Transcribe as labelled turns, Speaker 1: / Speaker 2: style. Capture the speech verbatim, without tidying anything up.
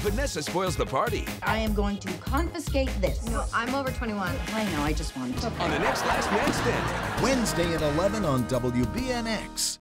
Speaker 1: Vanessa spoils the party.
Speaker 2: I am going to confiscate this.
Speaker 3: No, I'm over twenty-one.
Speaker 2: I know, I just wanted to.
Speaker 1: On the next Last Man Standing.
Speaker 4: Wednesday at eleven on W B N X.